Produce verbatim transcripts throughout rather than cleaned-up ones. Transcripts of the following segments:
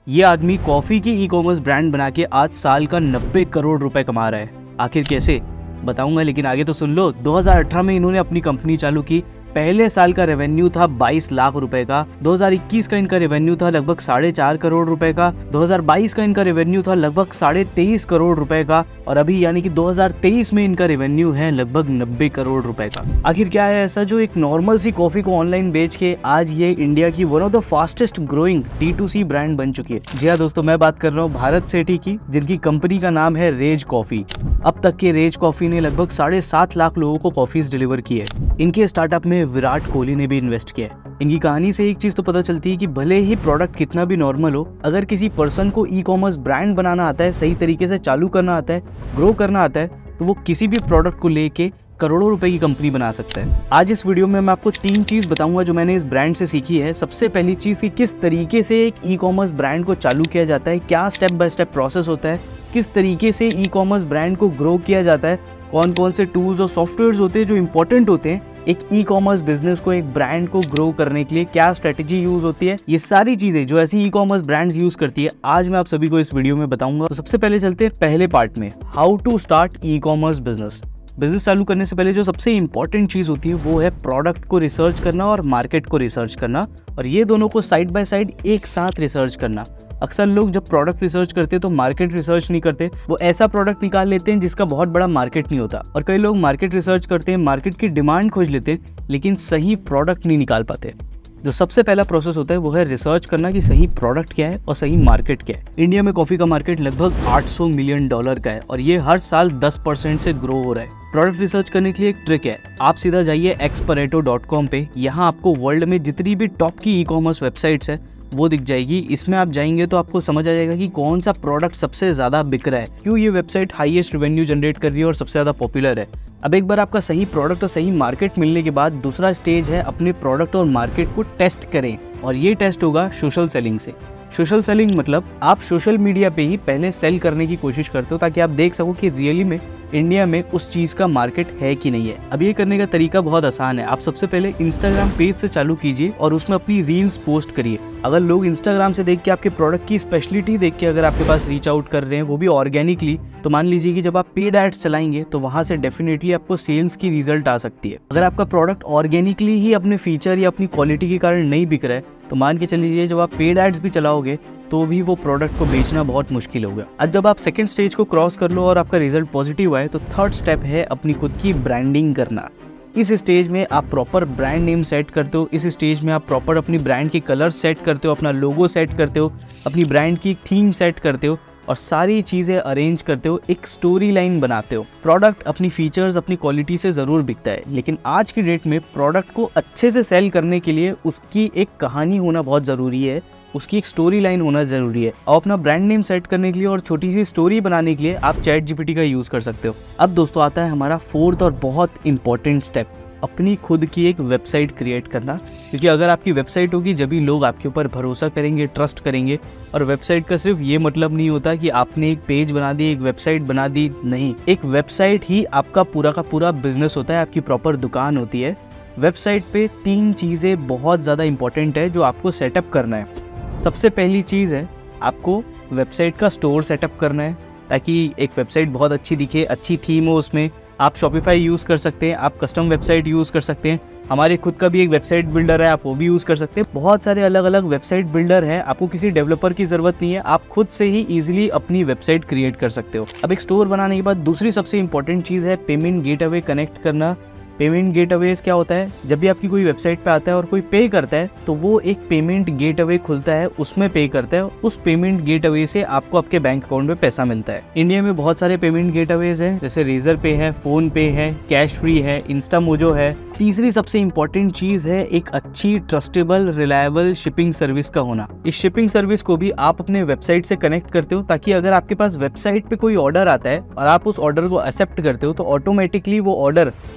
ये आदमी कॉफी की ई कॉमर्स ब्रांड बना के आज साल का नब्बे करोड़ रुपए कमा रहा है। आखिर कैसे बताऊंगा, लेकिन आगे तो सुन लो। दो हज़ार अठारह में इन्होंने अपनी कंपनी चालू की। पहले साल का रेवेन्यू था बाईस लाख रुपए का। दो हज़ार इक्कीस का इनका रेवेन्यू था लगभग साढ़े चार करोड़ रुपए का। दो हज़ार बाईस का इनका रेवेन्यू था लगभग साढ़े तेईस करोड़ रुपए का। और अभी यानी कि दो हज़ार तेईस में इनका रेवेन्यू है लगभग नब्बे करोड़ रुपए का। आखिर क्या है ऐसा जो एक नॉर्मल सी कॉफी को ऑनलाइन बेच के आज ये इंडिया की one of the fastest growing D to C brand बन चुकी है। जी हाँ दोस्तों, मैं बात कर रहा हूँ भारत सेठी की, जिनकी कंपनी का नाम है रेज कॉफी। अब तक के रेज कॉफी ने लगभग साढ़े सात लाख लोगों को कॉफीज डिलीवर की है। इनके स्टार्टअप में विराट कोहली ने भी इन्वेस्ट किया है। इनकी कहानी से एक चीज तो पता चलती है कि भले ही प्रोडक्ट कितना भी नॉर्मल हो, अगर किसी पर्सन को ई कॉमर्स ब्रांड बनाना आता है, सही तरीके से चालू करना आता है, ग्रो करना आता है, तो वो किसी भी प्रोडक्ट को लेके करोड़ों रुपए की कंपनी बना सकता है। आज इस वीडियो में मैं आपको तीन चीज बताऊंगा जो मैंने इस ब्रांड से सीखी है। सबसे पहली चीज कि किस तरीके से एक ई कॉमर्स ब्रांड को चालू किया जाता है, क्या स्टेप बाय स्टेप प्रोसेस होता है, किस तरीके से ई कॉमर्स ब्रांड को ग्रो किया जाता है, कौन कौन से टूल्स और सॉफ्टवेयर्स होते हैं जो इंपॉर्टेंट होते हैं एक ई कॉमर्स बिजनेस को, एक ब्रांड को ग्रो करने के लिए, क्या स्ट्रेटेजी यूज होती है। ये सारी चीजें जो ऐसी ई कॉमर्स ब्रांड्स यूज करती है, आज मैं आप सभी को इस वीडियो में बताऊंगा। तो सबसे पहले चलते हैं पहले पार्ट में, how to start e commerce business. Business चालू करने से पहले जो सबसे इंपॉर्टेंट चीज होती है वो है प्रोडक्ट को रिसर्च करना और मार्केट को रिसर्च करना, और ये दोनों को साइड बाय साइड एक साथ रिसर्च करना। अक्सर लोग जब प्रोडक्ट रिसर्च करते हैं तो मार्केट रिसर्च नहीं करते, वो ऐसा प्रोडक्ट निकाल लेते हैं जिसका बहुत बड़ा मार्केट नहीं होता। और कई लोग मार्केट रिसर्च करते हैं, मार्केट की डिमांड खोज लेते हैं, लेकिन सही प्रोडक्ट नहीं निकाल पाते। जो सबसे पहला प्रोसेस होता है वो है रिसर्च करना कि सही प्रोडक्ट क्या है और सही मार्केट क्या है। इंडिया में कॉफी का मार्केट लगभग आठ सौ मिलियन डॉलर का है और ये हर साल दस परसेंट से ग्रो हो रहा है। प्रोडक्ट रिसर्च करने के लिए एक ट्रिक है, आप सीधा जाइए एक्सपरेटो डॉट कॉम पे। यहाँ आपको वर्ल्ड में जितनी भी टॉप की ई कॉमर्स वेबसाइट्स है वो दिख जाएगी। इसमें आप जाएंगे तो आपको समझ आ जाएगा कि कौन सा प्रोडक्ट सबसे ज्यादा बिक रहा है, क्यों ये वेबसाइट हाईएस्ट रेवेन्यू जनरेट कर रही है और सबसे ज्यादा पॉपुलर है। अब एक बार आपका सही प्रोडक्ट और सही मार्केट मिलने के बाद दूसरा स्टेज है अपने प्रोडक्ट और मार्केट को टेस्ट करें, और ये टेस्ट होगा सोशल सेलिंग से। सोशल सेलिंग मतलब आप सोशल मीडिया पे ही पहले सेल करने की कोशिश करते हो ताकि आप देख सको कि रियली में इंडिया में उस चीज का मार्केट है कि नहीं है। अब ये करने का तरीका बहुत आसान है। आप सबसे पहले इंस्टाग्राम पेज से चालू कीजिए और उसमें अपनी रील्स पोस्ट करिए। अगर लोग इंस्टाग्राम से देख के आपके प्रोडक्ट की स्पेशलिटी देख के अगर आपके पास रीच आउट कर रहे हैं, वो भी ऑर्गेनिकली, तो मान लीजिए कि जब आप पेड एड्स चलाएंगे तो वहां से डेफिनेटली आपको सेल्स की रिजल्ट आ सकती है। अगर आपका प्रोडक्ट ऑर्गेनिकली ही अपने फीचर या अपनी क्वालिटी के कारण नहीं बिक रहा है तो मान के चलिए जब आप पेड एड्स भी चलाओगे तो भी वो प्रोडक्ट को बेचना बहुत मुश्किल होगा। अब जब आप सेकंड स्टेज को क्रॉस कर लो और आपका रिजल्ट पॉजिटिव आए तो थर्ड स्टेप है अपनी खुद की ब्रांडिंग करना। इस स्टेज में आप प्रॉपर ब्रांड नेम सेट करते हो, इस स्टेज में आप प्रॉपर अपनी ब्रांड के कलर सेट करते हो, अपना लोगो सेट करते हो, अपनी ब्रांड की थीम सेट करते हो और सारी चीज़ें अरेंज करते हो, एक स्टोरी लाइन बनाते हो। प्रोडक्ट अपनी फीचर्स, अपनी क्वालिटी से ज़रूर बिकता है, लेकिन आज की डेट में प्रोडक्ट को अच्छे से सेल करने के लिए उसकी एक कहानी होना बहुत ज़रूरी है, उसकी एक स्टोरी लाइन होना जरूरी है। और अपना ब्रांड नेम सेट करने के लिए और छोटी सी स्टोरी बनाने के लिए आप चैट जीपीटी का यूज़ कर सकते हो। अब दोस्तों आता है हमारा फोर्थ और बहुत इंपॉर्टेंट स्टेप, अपनी खुद की एक वेबसाइट क्रिएट करना। क्योंकि अगर आपकी वेबसाइट होगी जब भी लोग आपके ऊपर भरोसा करेंगे, ट्रस्ट करेंगे। और वेबसाइट का सिर्फ ये मतलब नहीं होता कि आपने एक पेज बना दी, एक वेबसाइट बना दी, नहीं, एक वेबसाइट ही आपका पूरा का पूरा बिजनेस होता है, आपकी प्रॉपर दुकान होती है। वेबसाइट पे तीन चीज़ें बहुत ज़्यादा इंपॉर्टेंट है जो आपको सेटअप करना है। सबसे पहली चीज़ है आपको वेबसाइट का स्टोर सेटअप करना है ताकि एक वेबसाइट बहुत अच्छी दिखे, अच्छी थीम हो उसमें। आप शॉपिफाई यूज़ कर सकते हैं, आप कस्टम वेबसाइट यूज़ कर सकते हैं, हमारे खुद का भी एक वेबसाइट बिल्डर है, आप वो भी यूज़ कर सकते हैं। बहुत सारे अलग अलग वेबसाइट बिल्डर हैं, आपको किसी डेवलपर की ज़रूरत नहीं है, आप खुद से ही ईजिली अपनी वेबसाइट क्रिएट कर सकते हो। अब एक स्टोर बनाने के बाद दूसरी सबसे इंपॉर्टेंट चीज़ है पेमेंट गेटवे कनेक्ट करना। पेमेंट गेटवेज क्या होता है, जब भी आपकी कोई वेबसाइट पे आता है और कोई पे करता है तो वो एक पेमेंट गेटवे खुलता है, उसमें पे करता है, उस पेमेंट गेटवे से आपको आपके बैंक अकाउंट में पैसा मिलता है। इंडिया में बहुत सारे पेमेंट गेटवेज हैं, जैसे रेजर पे है, फोन पे है, कैश फ्री है, इंस्टामोजो है। तीसरी सबसे इंपॉर्टेंट चीज है एक अच्छी ट्रस्टेबल रिलायबल शिपिंग सर्विस का होना। इस शिपिंग सर्विस को भी आप अपने वेबसाइट से कनेक्ट करते हो ताकि अगर आपके पास वेबसाइट पे कोई ऑर्डर आता है और आप उस ऑर्डर को एक्सेप्ट करते हो तो ऑटोमेटिकली वो ऑर्डर आपकी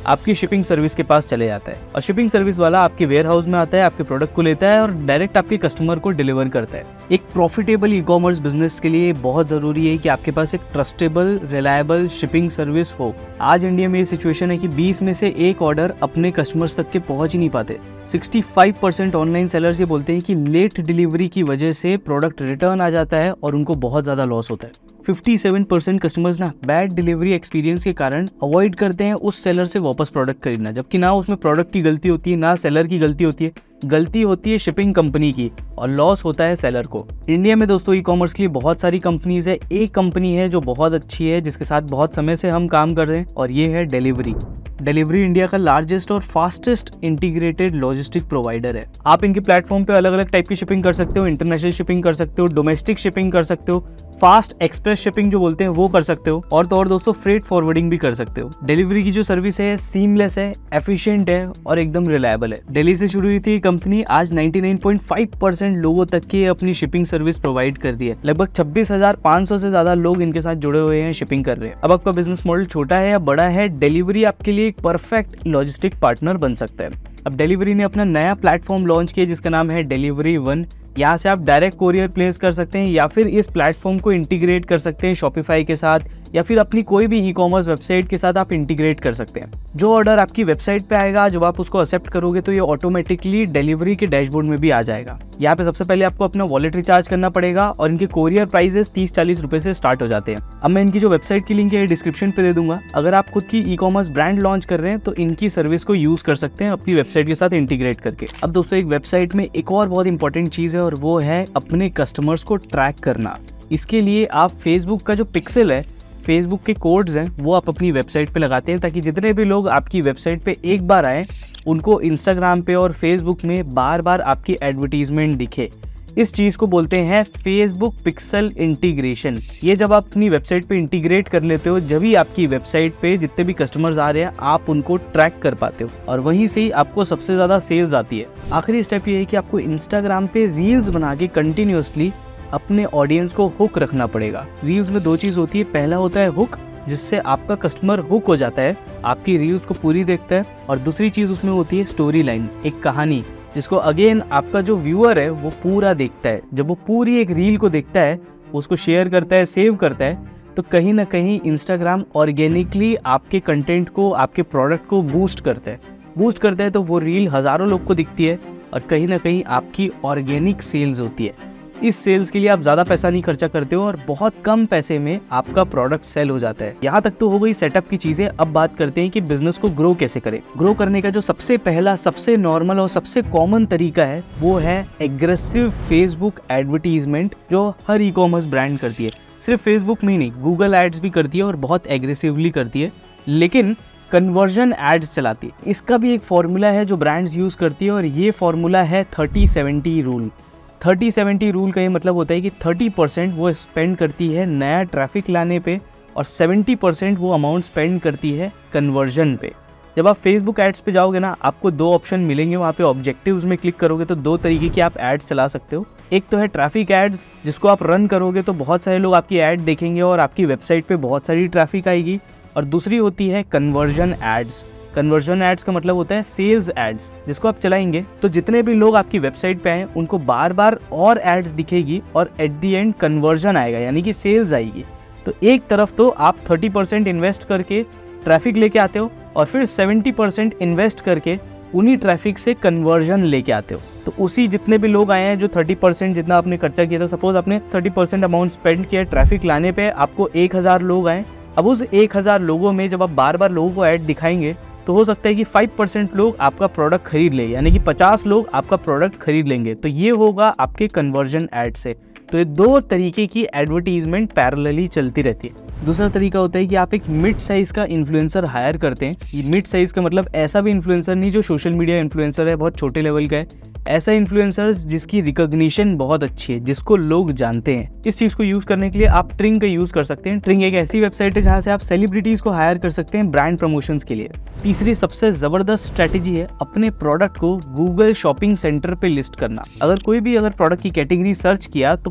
शिपिंग सर्विस के पास चले जाता है और शिपिंग सर्विस वाला आपके वेयर हाउस में आता है, आपके प्रोडक्ट को लेता है और डायरेक्ट आपके कस्टमर को डिलीवर करता है। एक प्रॉफिटेबल ई कॉमर्स बिजनेस के लिए बहुत जरूरी है कि आपके पास एक ट्रस्टेबल रिलायबल शिपिंग सर्विस हो। आज इंडिया में ये सिचुएशन है कि बीस में से एक ऑर्डर अपने कस्टमर्स तक के पहुंच ही नहीं पाते। पैंसठ परसेंट ऑनलाइन सेलर्स ये बोलते हैं कि लेट डिलीवरी की वजह से प्रोडक्ट रिटर्न आ जाता है और उनको बहुत ज़्यादा लॉस होता है। सत्तावन परसेंट कस्टमर्स ना बैड डिलीवरी एक्सपीरियंस के कारण अवॉइड करते हैं उस सेलर से वापस प्रोडक्ट खरीदना, जबकि ना उसमें प्रोडक्ट की गलती होती है ना सेलर की गलती होती है, गलती होती है शिपिंग कंपनी की और लॉस होता है सेलर को। इंडिया में दोस्तों ई कॉमर्स के लिए बहुत सारी कंपनीज है, एक कंपनी है जो बहुत अच्छी है जिसके साथ बहुत समय से हम काम कर रहे हैं और ये है डिलीवरी। डिलीवरी इंडिया का लार्जेस्ट और फास्टेस्ट इंटीग्रेटेड लॉजिस्टिक प्रोवाइडर है। आप इनके प्लेटफॉर्म पे अलग अलग टाइप की शिपिंग कर सकते हो, इंटरनेशनल शिपिंग कर सकते हो, डोमेस्टिक शिपिंग कर सकते हो, फास्ट एक्सप्रेस शिपिंग जो बोलते हैं वो कर सकते हो और तो और दोस्तों फ्रेट फॉरवर्डिंग भी कर सकते हो। डिलीवरी की जो सर्विस है सीमलेस है, एफिशिएंट है और एकदम रिलायबल है। दिल्ली से शुरू हुई थी कंपनी, आज निन्यानवे पॉइंट पाँच परसेंट लोगों तक की अपनी शिपिंग सर्विस प्रोवाइड कर दी है। लगभग छब्बीस हज़ार पाँच सौ से ज्यादा लोग इनके साथ जुड़े हुए हैं, शिपिंग कर रहे हैं। अब आपका बिजनेस मॉडल छोटा है या बड़ा है, डिलीवरी आपके लिए एक परफेक्ट लॉजिस्टिक पार्टनर बन सकता है। अब डिलीवरी ने अपना नया प्लेटफॉर्म लॉन्च किया जिसका नाम है डिलीवरी वन। यहाँ से आप डायरेक्ट कोरियर प्लेस कर सकते हैं या फिर इस प्लेटफॉर्म को इंटीग्रेट कर सकते हैं शॉपिफाई के साथ या फिर अपनी कोई भी ई कॉमर्स वेबसाइट के साथ आप इंटीग्रेट कर सकते हैं। जो ऑर्डर आपकी वेबसाइट पे आएगा, जब आप उसको एक्सेप्ट करोगे तो ये ऑटोमेटिकली डिलीवरी के डैशबोर्ड में भी आ जाएगा। यहाँ पे सबसे पहले आपको अपना वॉलेट रिचार्ज करना पड़ेगा और इनके कोरियर प्राइसेस तीस चालीस रुपए से स्टार्ट हो जाते हैं। अब मैं इनकी जो वेबसाइट की लिंक है डिस्क्रिप्शन पे दे दूंगा। अगर आप खुद की ई कॉमर्स ब्रांड लॉन्च कर रहे हैं तो इनकी सर्विस को यूज कर सकते हैं अपनी वेबसाइट के साथ इंटीग्रेट करके। अब दोस्तों एक वेबसाइट में एक और बहुत इंपॉर्टेंट चीज है और वो है अपने कस्टमर्स को ट्रैक करना। इसके लिए आप फेसबुक का जो पिक्सल है, फेसबुक के कोड्स हैं, वो आप अपनी वेबसाइट पे लगाते हैं ताकि जितने भी लोग आपकी वेबसाइट पे एक बार आए उनको इंस्टाग्राम पे और फेसबुक में बार बार आपकी एडवर्टीजमेंट दिखे। इस चीज़ को बोलते हैं फेसबुक पिक्सल इंटीग्रेशन। ये जब आप अपनी वेबसाइट पे इंटीग्रेट कर लेते हो, जब ही आपकी वेबसाइट पे जितने भी कस्टमर्स आ रहे हैं आप उनको ट्रैक कर पाते हो और वहीं से ही आपको सबसे ज़्यादा सेल्स आती है। आखिरी स्टेप ये है कि आपको इंस्टाग्राम पे रील्स बना के कंटिन्यूसली अपने ऑडियंस को हुक रखना पड़ेगा। रील्स में दो चीज़ होती है, पहला होता है हुक, जिससे आपका कस्टमर हुक हो जाता है, आपकी रील्स को पूरी देखता है, और दूसरी चीज़ उसमें होती है स्टोरी लाइन, एक कहानी जिसको अगेन आपका जो व्यूअर है वो पूरा देखता है। जब वो पूरी एक रील को देखता है, उसको शेयर करता है, सेव करता है, तो कहीं ना कहीं इंस्टाग्राम ऑर्गेनिकली आपके कंटेंट को, आपके प्रोडक्ट को बूस्ट करता है। बूस्ट करता है तो वो रील हज़ारों लोग को दिखती है और कहीं ना कहीं आपकी ऑर्गेनिक सेल्स होती है। इस सेल्स के लिए आप ज़्यादा पैसा नहीं खर्चा करते हो और बहुत कम पैसे में आपका प्रोडक्ट सेल हो जाता है। यहाँ तक तो हो गई सेटअप की चीज़ें। अब बात करते हैं कि बिजनेस को ग्रो कैसे करें। ग्रो करने का जो सबसे पहला, सबसे नॉर्मल और सबसे कॉमन तरीका है वो है एग्रेसिव फेसबुक एडवर्टीजमेंट, जो हर ई कॉमर्स ब्रांड करती है। सिर्फ फेसबुक में ही नहीं, गूगल एड्स भी करती है और बहुत एग्रेसिवली करती है, लेकिन कन्वर्जन एड्स चलाती है। इसका भी एक फॉर्मूला है जो ब्रांड्स यूज़ करती है और ये फॉर्मूला है thirty seventy rule. Thirty seventy rule का ये मतलब होता है कि थर्टी परसेंट वो स्पेंड करती है नया ट्रैफिक लाने पे और सेवेंटी परसेंट वो अमाउंट स्पेंड करती है कन्वर्जन पे। जब आप फेसबुक एड्स पे जाओगे ना, आपको दो ऑप्शन मिलेंगे वहाँ पे। ऑब्जेक्टिव्स में क्लिक करोगे तो दो तरीके के आप एड्स चला सकते हो। एक तो है ट्रैफिक एड्स, जिसको आप रन करोगे तो बहुत सारे लोग आपकी एड देखेंगे और आपकी वेबसाइट पे बहुत सारी ट्रैफिक आएगी। और दूसरी होती है कन्वर्जन एड्स। कन्वर्जन एड्स का मतलब होता है सेल्स एड्स, जिसको आप चलाएंगे तो जितने भी लोग आपकी वेबसाइट पे आए उनको बार बार और एड्स दिखेगी और एट द एंड कन्वर्जन आएगा, यानी कि सेल्स आएगी। तो एक तरफ तो आप थर्टी परसेंट इन्वेस्ट करके ट्रैफिक लेके आते हो और फिर सेवेंटी परसेंट इन्वेस्ट करके उन्हीं ट्रैफिक से कन्वर्जन लेके आते हो। तो उसी जितने भी लोग आए हैं, जो थर्टी परसेंट जितना आपने खर्चा किया था, सपोज आपने थर्टी परसेंट अमाउंट स्पेंड किया ट्रैफिक लाने पे, आपको एक हज़ार लोग आए। अब उस एक हज़ार लोगों में जब आप बार बार लोगों को ऐड दिखाएंगे तो हो सकता है कि फाइव परसेंट लोग आपका प्रोडक्ट खरीद ले, यानी कि पचास लोग आपका प्रोडक्ट खरीद लेंगे। तो ये होगा आपके कन्वर्जन ऐड से। तो ये दो तरीके की एडवर्टीजमेंट पैरेलली चलती रहती है। दूसरा तरीका होता है कि आप एक मिड साइज का इन्फ्लुएंसर हायर करते हैं। ये मिड साइज का मतलब ऐसा भी इन्फ्लुएंसर नहीं जो सोशल मीडिया इन्फ्लुएंसर है, बहुत छोटे लेवल का है। ऐसा इन्फ्लुएंसर्स जिसकी रिकॉग्निशन बहुत अच्छी है, जिसको लोग जानते हैं। इस चीज को यूज करने के लिए आप ट्रिंग का यूज कर सकते हैं। ट्रिंग एक ऐसी वेबसाइट है जहां से आप सेलिब्रिटीज को हायर कर सकते हैं ब्रांड प्रमोशंस के लिए। तीसरी सबसे जबरदस्त स्ट्रेटेजी है अपने प्रोडक्ट को गूगल शॉपिंग सेंटर पे लिस्ट करना। अगर कोई भी अगर प्रोडक्ट की कैटेगरी सर्च किया तो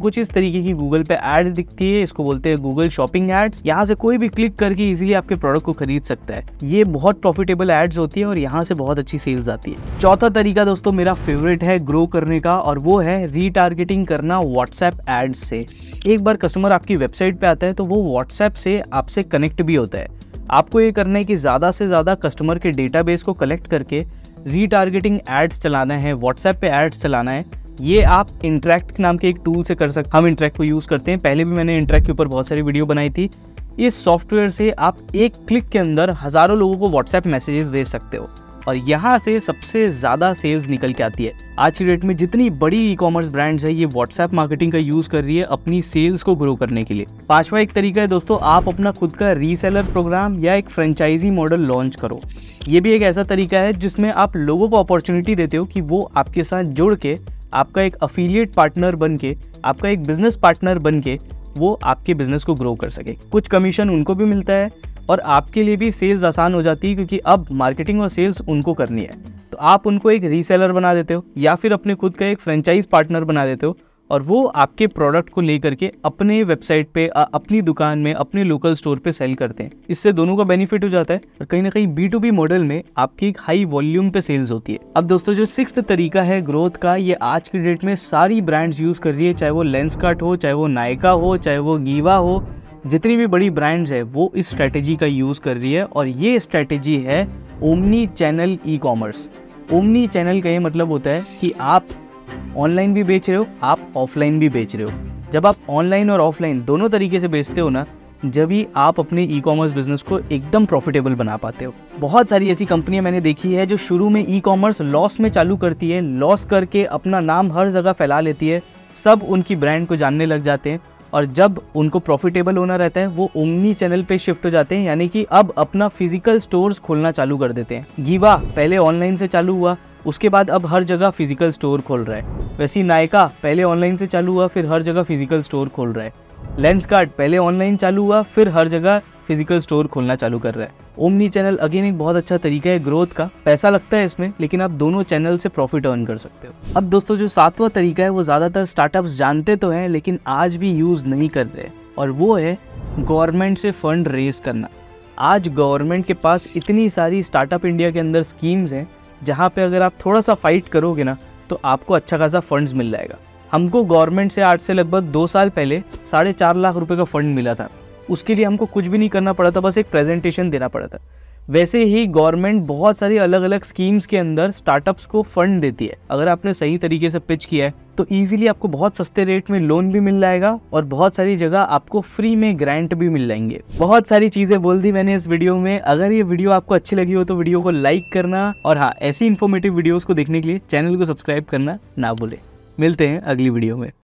कुछ इस तरीके की गूगल पे एड्स दिखती है, इसको बोलते हैं गूगल शॉपिंग एड्स। यहाँ से कोई भी क्लिक करके इजीली आपके प्रोडक्ट को खरीद सकता है। ये बहुत प्रॉफिटेबल एड्स होती है और यहाँ से बहुत अच्छी सेल्स आती है। चौथा तरीका दोस्तों मेरा फेवरेट है ग्रो करने का, और वो है रीटारगेटिंग करना व्हाट्सएप एड्स से। एक बार कस्टमर आपकी वेबसाइट पे आता है तो वो व्हाट्सएप से आपसे कनेक्ट भी होता है। आपको ये करना है कि ज़्यादा से ज़्यादा कस्टमर के डेटाबेस को कलेक्ट करके रीटारगेटिंग एड्स चलाना है, व्हाट्सएप पे एड्स चलाना है। ये आप इंटरेक्ट नाम के एक टूल से कर सकते हैं। हम इंटरेक्ट को यूज़ करते हैं, पहले भी मैंने इंटरेक्ट के ऊपर बहुत सारी वीडियो बनाई थी। इस सॉफ्टवेयर से आप एक क्लिक के अंदर हज़ारों लोगों को व्हाट्सएप मैसेजेस भेज सकते हो और यहाँ से सबसे ज़्यादा सेल्स निकल के आती है। आज की डेट में जितनी बड़ी ई कॉमर्स ब्रांड्स है ये व्हाट्सएप मार्केटिंग का यूज़ कर रही है अपनी सेल्स को ग्रो करने के लिए। पांचवा एक तरीका है दोस्तों, आप अपना खुद का रीसेलर प्रोग्राम या एक फ्रेंचाइजी मॉडल लॉन्च करो। ये भी एक ऐसा तरीका है जिसमें आप लोगों को अपॉर्चुनिटी देते हो कि वो आपके साथ जुड़ के, आपका एक अफिलिएट पार्टनर बन के, आपका एक बिजनेस पार्टनर बन के वो आपके बिजनेस को ग्रो कर सके। कुछ कमीशन उनको भी मिलता है और आपके लिए भी सेल्स आसान हो जाती है, क्योंकि अब मार्केटिंग और सेल्स उनको करनी है। तो आप उनको एक रीसेलर बना देते हो या फिर अपने खुद का एक फ्रेंचाइज पार्टनर बना देते हो और वो आपके प्रोडक्ट को लेकर के अपने वेबसाइट पे, अपनी दुकान में, अपने लोकल स्टोर पे सेल करते हैं। इससे दोनों का बेनिफिट हो जाता है और कहीं ना कहीं बी टू बी मॉडल में आपकी एक हाई वॉल्यूम पे सेल्स होती है। अब दोस्तों जो सिक्स्थ तरीका है ग्रोथ का, ये आज की डेट में सारी ब्रांड्स यूज कर रही है, चाहे वो लेंसकार्ट हो, चाहे वो नायका हो, चाहे वो गीवा हो। जितनी भी बड़ी ब्रांड्स है वो इस स्ट्रैटेजी का यूज़ कर रही है और ये स्ट्रैटेजी है omni channel e commerce. Omni channel का ये मतलब होता है कि आप ऑनलाइन भी बेच रहे हो, आप ऑफलाइन भी बेच रहे हो। जब आप ऑनलाइन और ऑफलाइन दोनों तरीके से बेचते हो ना, जब ही आप अपने ई कॉमर्स बिजनेस को एकदम प्रॉफिटेबल बना पाते हो। बहुत सारी ऐसी कंपनियां मैंने देखी है जो शुरू में ई कॉमर्स लॉस में चालू करती है, लॉस करके अपना नाम हर जगह फैला लेती है, सब उनकी ब्रांड को जानने लग जाते हैं और जब उनको प्रॉफिटेबल होना रहता है वो ओमनी चैनल पे शिफ्ट हो जाते हैं, यानी कि अब अपना फिजिकल स्टोर्स खोलना चालू कर देते हैं। गीवा पहले ऑनलाइन से चालू हुआ, उसके बाद अब हर जगह फिजिकल स्टोर खोल रहा है। वैसे नायका पहले ऑनलाइन से चालू हुआ, फिर हर जगह फिजिकल स्टोर खोल रहा है। लेंसकार्ट पहले ऑनलाइन चालू हुआ, फिर हर जगह फिजिकल स्टोर खोलना चालू कर रहा है। ओमनी चैनल अगेन एक बहुत अच्छा तरीका है ग्रोथ का। पैसा लगता है इसमें, लेकिन आप दोनों चैनल से प्रॉफिट अर्न कर सकते हो। अब दोस्तों जो सातवां तरीका है वो ज़्यादातर स्टार्टअप्स जानते तो हैं लेकिन आज भी यूज़ नहीं कर रहे, और वो है गवर्नमेंट से फंड रेज करना। आज गवर्नमेंट के पास इतनी सारी स्टार्टअप इंडिया के अंदर स्कीम्स हैं जहाँ पे अगर आप थोड़ा सा फाइट करोगे ना तो आपको अच्छा खासा फंड्स मिल जाएगा। हमको गवर्नमेंट से आज से लगभग दो साल पहले साढ़े चार लाख रुपए का फंड मिला था। उसके लिए हमको कुछ भी नहीं करना पड़ा था, बस एक प्रेजेंटेशन देना पड़ा था। वैसे ही गवर्नमेंट बहुत सारी अलग अलग स्कीम्स के अंदर स्टार्टअप्स को फंड देती है। अगर आपने सही तरीके से पिच किया है तो इजीली आपको बहुत सस्ते रेट में लोन भी मिल जाएगा और बहुत सारी जगह आपको फ्री में ग्रांट भी मिल जाएंगे। बहुत सारी चीज़ें बोल दी मैंने इस वीडियो में। अगर ये वीडियो आपको अच्छी लगी हो तो वीडियो को लाइक करना, और हाँ, ऐसी इन्फॉर्मेटिव वीडियोज़ को देखने के लिए चैनल को सब्सक्राइब करना ना भूलें। मिलते हैं अगली वीडियो में।